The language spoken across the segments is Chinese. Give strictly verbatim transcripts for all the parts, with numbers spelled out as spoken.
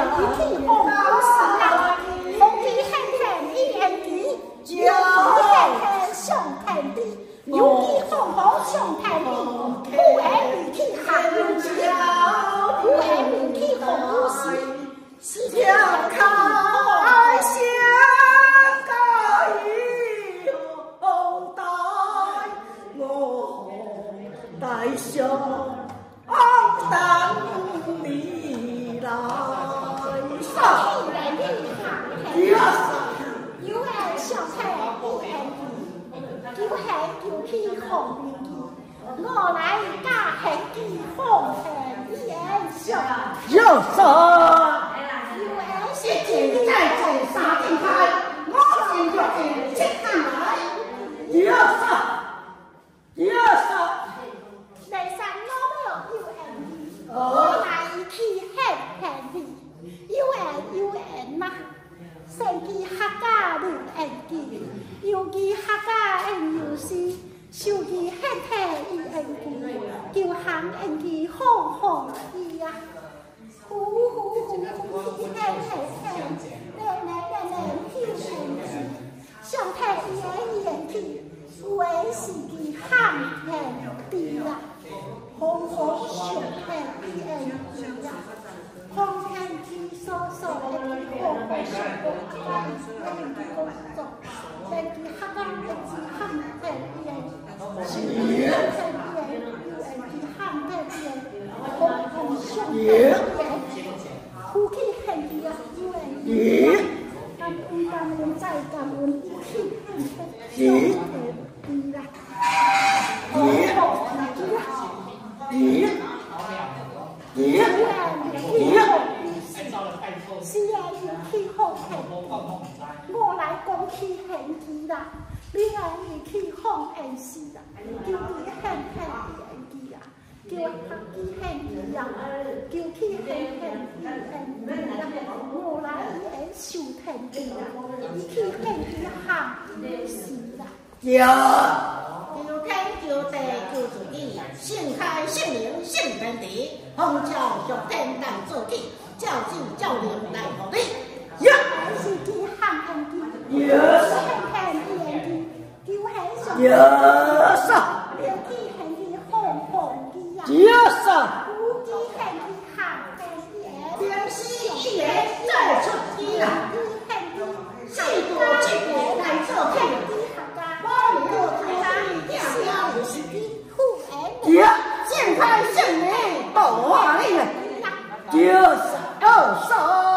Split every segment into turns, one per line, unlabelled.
一片红不是啊，红旗狠狠一言地，有旗狠狠上天地，有旗红红上天地，不爱你去下有桥，不爱你去红不是，跳开香港雨红带，我带上等你来。有爱上天有爱地，有爱有去红面记，我来加恨记红恨一爱上。有啥？有爱是正在做三天开，我先决定七天来。有啥？有啥？第三我有爱地，我来去恨恨地，有爱有爱嘛。生机客家人缘记，尤其客家人有事，受其很体伊缘记，就行缘记好好记呀。呼呼呼呼，嘿嘿嘿，嘞嘞嘞嘞，跳缘记，上体伊个缘记，有诶是其行缘记啦，红红上体伊缘记啦。红天气所所的去红红上红花，人去工作，人去客家人去喊天边，是天边有人去喊天边，红红上天边，夫妻很地啊，有人感恩感恩再感恩，夫妻很地上天地啦，红红地啊，地地。是啊，有去好恨我来讲起恨记啦，你爱你去放恨事啦，叫你恨恨恨记啦，叫他去恨记啦，叫去恨恨恨记啦，我来伊会受恨记啦，伊去恨记行有事啦。有，求天求地求自己，盛开圣灵圣天地，风照上天当做起。照子照灵来互你，呀！是去喊喊记，喊喊记，叫喊上，呀啥？连去喊记红红记呀，呀啥？有去喊记喊喊记，连死一言再出机啦，喊记四多七年来做起，我有台山下有时机，富恩呀，健开圣灵到我里面，呀啥？二手，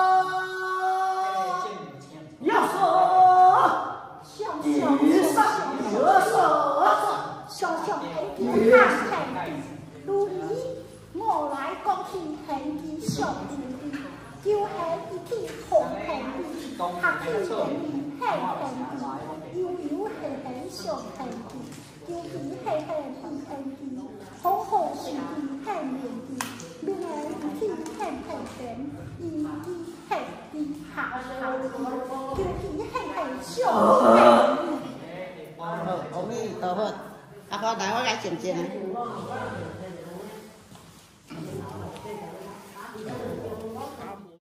要手，一手，二手，小小很地看很地，如你我来讲起很地上地地，就很一起红很地，客气很地很很地，悠悠很很上很地，就地很很地很地，红红是地很面地。另外一起很很甜，一起很地下下地，就起很很上很地。好，阿弥陀佛，阿婆来，我来静静。